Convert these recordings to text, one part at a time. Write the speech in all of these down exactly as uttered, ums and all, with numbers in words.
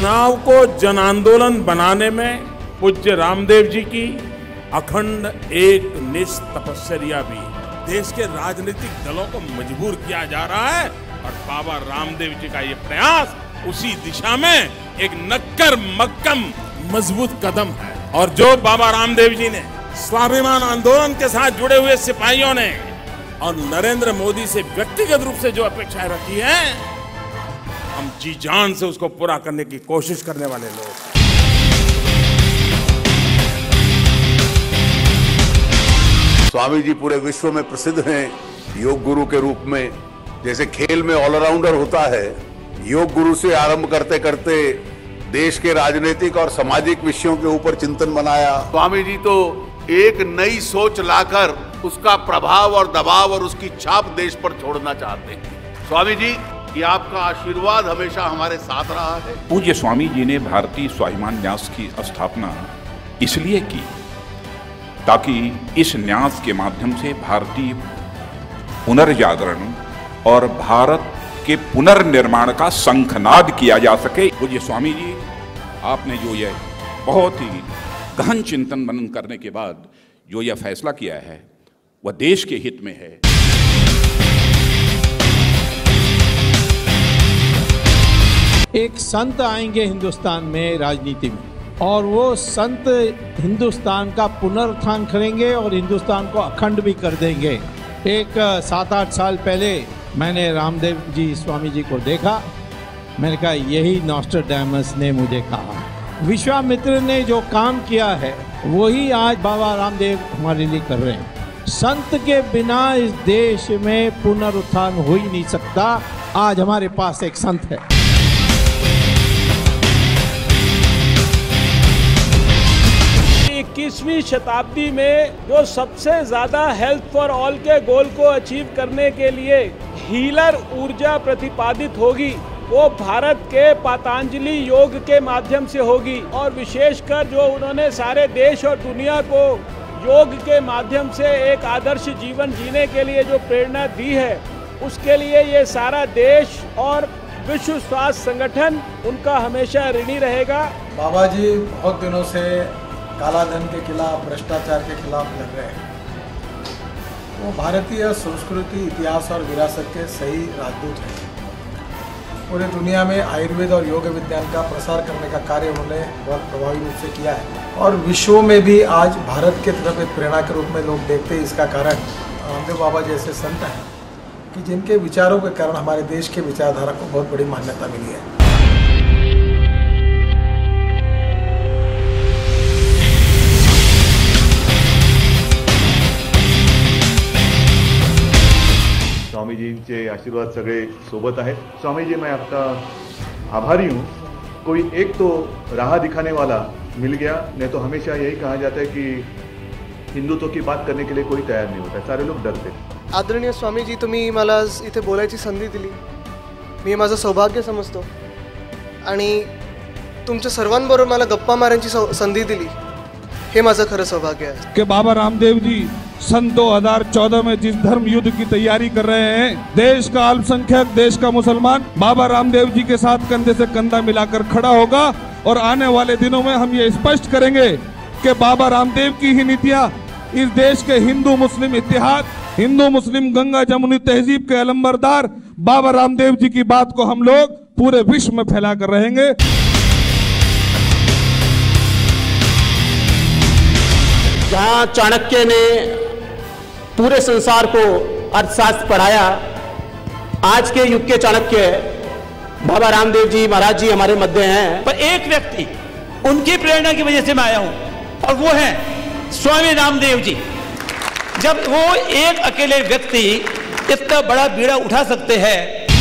चुनाव को जन आंदोलन बनाने में पूज्य रामदेव जी की अखंड एक निष्ठ तपस्या भी देश के राजनीतिक दलों को मजबूर किया जा रहा है और बाबा रामदेव जी का ये प्रयास उसी दिशा में एक नक्कर मक्कम मजबूत कदम है। और जो बाबा रामदेव जी ने स्वाभिमान आंदोलन के साथ जुड़े हुए सिपाहियों ने और नरेंद्र मोदी से व्यक्तिगत रूप से जो अपेक्षाएं रखी हैं, हम जी जान से उसको पूरा करने की कोशिश करने वाले लोग हैं। स्वामी जी पूरे विश्व में प्रसिद्ध हैं योग गुरु के रूप में। जैसे खेल में ऑलराउंडर होता है, योग गुरु से आरंभ करते करते देश के राजनीतिक और सामाजिक विषयों के ऊपर चिंतन बनाया। स्वामी जी तो एक नई सोच लाकर उसका प्रभाव और दबाव और उसकी छाप देश पर छोड़ना चाहते हैं। स्वामी जी, ये आपका आशीर्वाद हमेशा हमारे साथ रहा है। पूज्य स्वामी जी ने भारतीय स्वाभिमान न्यास की स्थापना इसलिए की ताकि इस न्यास के माध्यम से भारतीय पुनर्जागरण और भारत के पुनर्निर्माण का शंखनाद किया जा सके। पूज्य स्वामी जी, आपने जो यह बहुत ही गहन चिंतन मनन करने के बाद जो यह फैसला किया है वह देश के हित में है। एक संत आएंगे हिंदुस्तान में राजनीति में और वो संत हिंदुस्तान का पुनरुत्थान करेंगे और हिंदुस्तान को अखंड भी कर देंगे। एक सात आठ साल पहले मैंने रामदेव जी स्वामी जी को देखा। मैंने कहा यही नॉस्ट्राडामस ने मुझे कहा। विश्वामित्र ने जो काम किया है वही आज बाबा रामदेव हमारे लिए कर रहे हैं। संत के बिना इस देश में पुनरुत्थान हो ही नहीं सकता। आज हमारे पास एक संत है। इक्कीसवीं शताब्दी में जो सबसे ज्यादा हेल्थ फॉर ऑल के गोल को अचीव करने के लिए हीलर ऊर्जा प्रतिपादित होगी, वो भारत के पतंजलि योग के माध्यम से होगी। और विशेषकर जो उन्होंने सारे देश और दुनिया को योग के माध्यम से एक आदर्श जीवन जीने के लिए जो प्रेरणा दी है, उसके लिए ये सारा देश और विश्व स्वास्थ्य संगठन उनका हमेशा ऋणी रहेगा। बाबा जी बहुत दिनों से काला धन के खिलाफ, भ्रष्टाचार के खिलाफ लड़ रहे हैं। वो भारतीय संस्कृति, इतिहास और विरासत के सही राजदूत हैं। पूरी दुनिया में आयुर्वेद और योग विज्ञान का प्रसार करने का कार्य उन्होंने बहुत प्रभावी रूप से किया है और विश्व में भी आज भारत के तरफ एक प्रेरणा के रूप में लोग देखते हैं। इसका कारण रामदेव बाबा जैसे संत हैं कि जिनके विचारों के कारण हमारे देश के विचारधारा को बहुत बड़ी मान्यता मिली है। स्वामीजींचे आशीर्वाद सगळे सोबत आहेत। स्वामी जी, मैं आपका आभारी हूँ। कोई एक तो राह दिखाने वाला मिल गया, नहीं तो हमेशा यही कहा जाता है कि हिंदुत्व की बात करने के लिए कोई तयार नहीं होता, सारे लोग डरते। आदरणीय स्वामी जी, तुम्ही मला इथे बोलायची संधी दिली, मी माझं सौभाग्य समजतो आणि तुमच्या सर्वांबरोबर मला गप्पा मारण्याची संधी दिली, हे माझं खरं सौभाग्य है। कि बाबा रामदेव जी सन दो हज़ार चौदह में जिस धर्म युद्ध की तैयारी कर रहे हैं, देश का अल्पसंख्यक, देश का मुसलमान बाबा रामदेव जी के साथ कंधे से कंधा मिलाकर खड़ा होगा और आने वाले दिनों में हम ये स्पष्ट करेंगे कि बाबा रामदेव की ही नीतियां इस देश के हिंदू मुस्लिम इत्तेहाद, हिंदू मुस्लिम गंगा जमुनी तहजीब के अलंबरदार बाबा रामदेव जी की बात को हम लोग पूरे विश्व में फैला कर रहेंगे। जहाँ चाणक्य ने पूरे संसार को अर्थशास्त्र पढ़ाया, आज के युग के चाणक्य बाबा रामदेव जी महाराज जी हमारे मध्य हैं। पर एक व्यक्ति, उनकी प्रेरणा की वजह से मैं आया हूं और वो है स्वामी रामदेव जी। जब वो एक अकेले व्यक्ति इतना बड़ा बीड़ा उठा सकते हैं,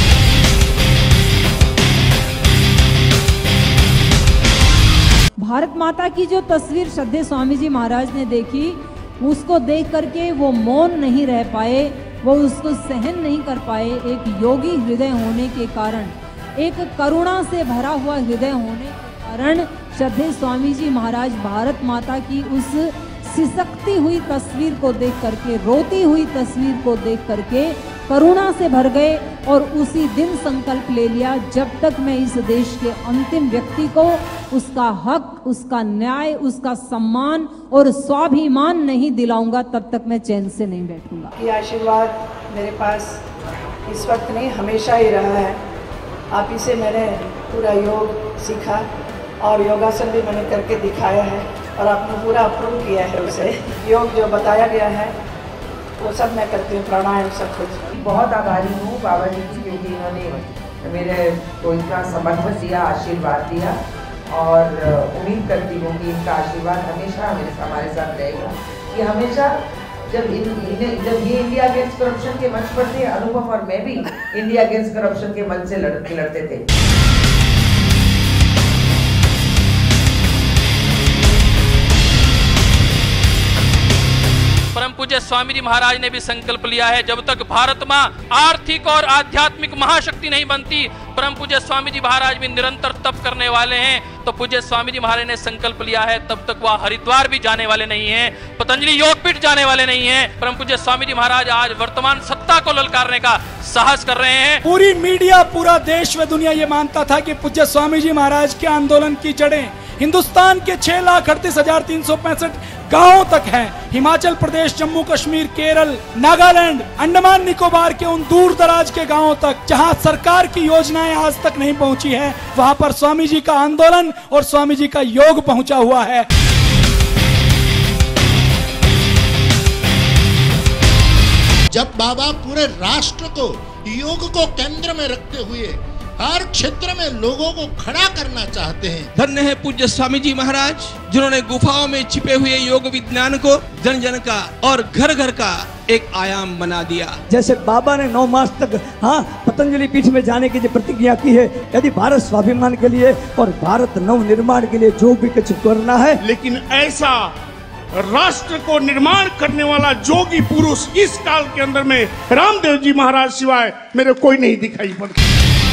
भारत माता की जो तस्वीर श्रद्धेय स्वामी जी महाराज ने देखी, उसको देख करके वो मौन नहीं रह पाए, वो उसको सहन नहीं कर पाए। एक योगी हृदय होने के कारण, एक करुणा से भरा हुआ हृदय होने के कारण श्रद्धेय स्वामी जी महाराज भारत माता की उस सिसकती हुई तस्वीर को देख करके, रोती हुई तस्वीर को देख करके करुणा से भर गए और उसी दिन संकल्प ले लिया, जब तक मैं इस देश के अंतिम व्यक्ति को उसका हक, उसका न्याय, उसका सम्मान और स्वाभिमान नहीं दिलाऊंगा, तब तक मैं चैन से नहीं बैठूंगा। ये आशीर्वाद मेरे पास इस वक्त नहीं, हमेशा ही रहा है। आप ही से मैंने पूरा योग सीखा और योगासन भी मैंने करके दिखाया है और आपने पूरा अप्रूव किया है उसे। योग जो बताया गया है वो सब मैं करती हूँ, प्राणायाम सब कुछ। बहुत आभारी हूँ बाबा जी की, क्योंकि इन्होंने मेरे को इतना समर्थन दिया, आशीर्वाद दिया और उम्मीद करती हूँ कि इनका आशीर्वाद हमेशा हमारे साथ रहेगा। कि हमेशा जब इन, इन जब ये इंडिया अगेंस्ट करप्शन के मंच पर थे, अनुभव और मैं भी इंडिया अगेंस्ट करप्शन के मंच से लड़, लड़ते थे। परम पूज्य स्वामी जी महाराज ने भी संकल्प लिया है, जब तक भारत माँ आर्थिक और आध्यात्मिक महाशक्ति नहीं बनती, परम पूज्य स्वामी जी महाराज भी निरंतर तप करने वाले हैं। तो पूज्य स्वामी जी महाराज ने संकल्प लिया है, तब तक वह हरिद्वार भी जाने वाले नहीं हैं, पतंजलि योगपीठ जाने वाले नहीं हैं। परम पूज्य स्वामी जी महाराज आज वर्तमान सत्ता को ललकारने का साहस कर रहे हैं। पूरी मीडिया, पूरा देश व दुनिया ये मानता था कि पूज्य स्वामी जी महाराज के आंदोलन की जड़ें हिंदुस्तान के छह लाख अड़तीस हजार तीन सौ पैंसठ गाँव तक है। हिमाचल प्रदेश, जम्मू कश्मीर, केरल, नागालैंड, अंडमान निकोबार के उन दूर दराज के गांवों तक जहां सरकार की योजनाएं आज तक नहीं पहुंची है, वहां पर स्वामी जी का आंदोलन और स्वामी जी का योग पहुंचा हुआ है। जब बाबा पूरे राष्ट्र को, योग को केंद्र में रखते हुए हर क्षेत्र में लोगों को खड़ा करना चाहते हैं। धन्य है पूज्य स्वामी जी महाराज, जिन्होंने गुफाओं में छिपे हुए योग विज्ञान को जन जन का और घर घर का एक आयाम बना दिया। जैसे बाबा ने नौ मास तक हाँ पतंजलि पीठ में जाने की जो प्रतिज्ञा की है, यदि भारत स्वाभिमान के लिए और भारत नव निर्माण के लिए जो भी कुछ करना है, लेकिन ऐसा राष्ट्र को निर्माण करने वाला जोगी पुरुष इस काल के अंदर में रामदेव जी महाराज सिवाय मेरे कोई नहीं दिखाई पड़ता।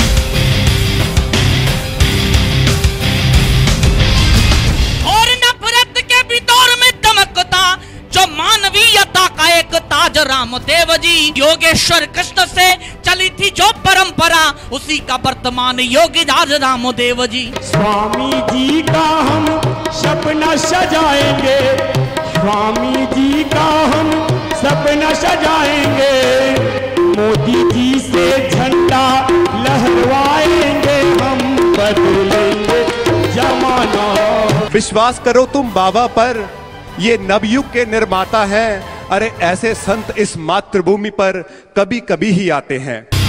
जो मानवीयता का एक ताज रामदेव जी, योगेश्वर कृष्ण से चली थी जो परंपरा, उसी का वर्तमान योगी राज रामदेव जी। स्वामी जी का हम सपना सजाएंगे, स्वामी जी का हम सपना सजाएंगे, मोदी जी से झंडा लहरवाएंगे, हम बदलेंगे जमाना। विश्वास करो तुम बाबा पर, ये नवयुग के निर्माता हैं। अरे ऐसे संत इस मातृभूमि पर कभी कभी ही आते हैं।